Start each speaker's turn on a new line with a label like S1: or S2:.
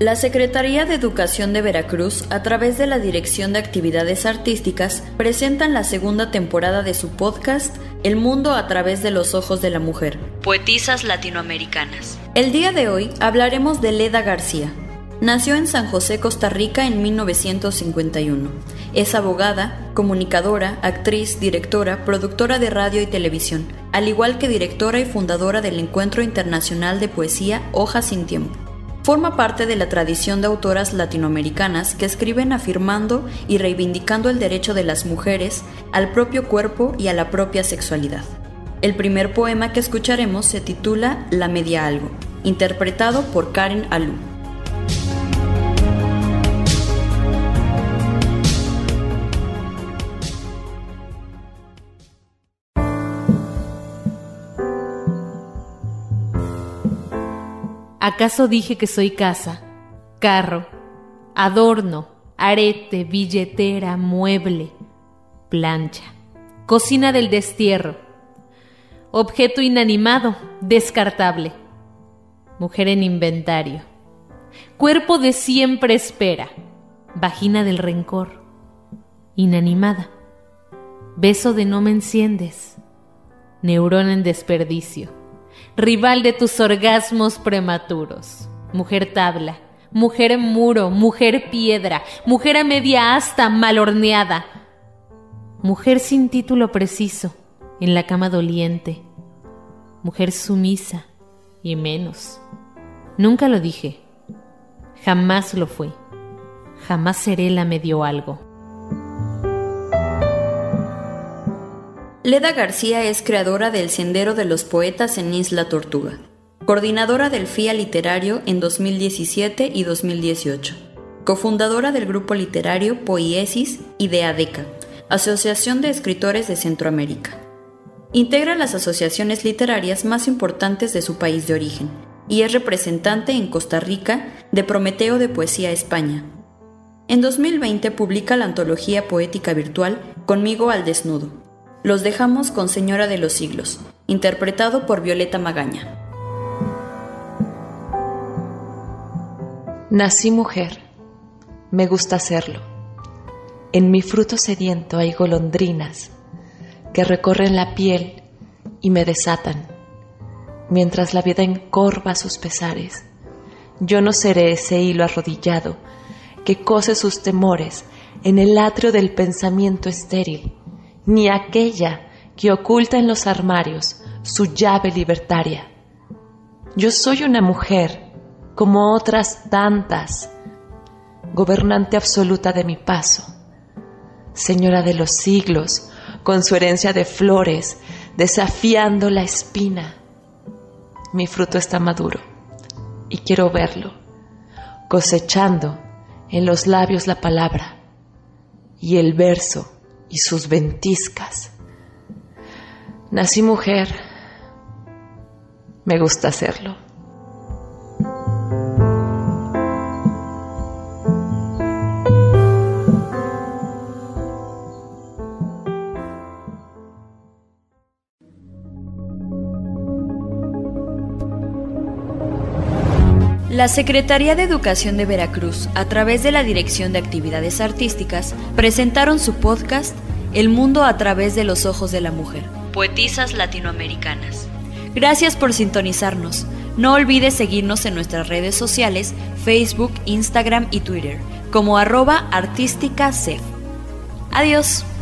S1: La Secretaría de Educación de Veracruz, a través de la Dirección de Actividades Artísticas, presentan la segunda temporada de su podcast El mundo a través de los ojos de la mujer, poetisas latinoamericanas. El día de hoy hablaremos de Leda García. Nació en San José, Costa Rica en 1951. Es abogada, comunicadora, actriz, directora, productora de radio y televisión, al igual que directora y fundadora del Encuentro Internacional de Poesía Hojas sin Tiempo. Forma parte de la tradición de autoras latinoamericanas que escriben afirmando y reivindicando el derecho de las mujeres al propio cuerpo y a la propia sexualidad. El primer poema que escucharemos se titula La Media Algo, interpretado por Karen Alú.
S2: ¿Acaso dije que soy casa, carro, adorno, arete, billetera, mueble, plancha, cocina del destierro, objeto inanimado, descartable, mujer en inventario, cuerpo de siempre espera, vagina del rencor, inanimada, beso de no me enciendes, neurona en desperdicio, rival de tus orgasmos prematuros, mujer tabla, mujer muro, mujer piedra, mujer a media asta mal horneada, mujer sin título preciso, en la cama doliente, mujer sumisa y menos. Nunca lo dije, jamás lo fui, jamás seré la medio algo.
S1: Leda García es creadora del Sendero de los Poetas en Isla Tortuga, coordinadora del FIA Literario en 2017 y 2018, cofundadora del grupo literario Poiesis y de ADECA, Asociación de Escritores de Centroamérica. Integra las asociaciones literarias más importantes de su país de origen y es representante en Costa Rica de Prometeo de Poesía España. En 2020 publica la antología poética virtual Conmigo al Desnudo. Los dejamos con Señora de los Siglos, interpretado por Violeta Magaña.
S3: Nací mujer, me gusta serlo. En mi fruto sediento hay golondrinas que recorren la piel y me desatan. Mientras la vida encorva sus pesares, yo no seré ese hilo arrodillado que cose sus temores en el atrio del pensamiento estéril, ni aquella que oculta en los armarios su llave libertaria. Yo soy una mujer, como otras tantas, gobernante absoluta de mi paso, señora de los siglos, con su herencia de flores, desafiando la espina. Mi fruto está maduro, y quiero verlo, cosechando en los labios la palabra, y el verso, y sus ventiscas. Nací mujer, me gusta hacerlo.
S1: La Secretaría de Educación de Veracruz, a través de la Dirección de Actividades Artísticas, presentaron su podcast El mundo a través de los ojos de la mujer, poetisas latinoamericanas. Gracias por sintonizarnos. No olvides seguirnos en nuestras redes sociales, Facebook, Instagram y Twitter, como @artísticacef. Adiós.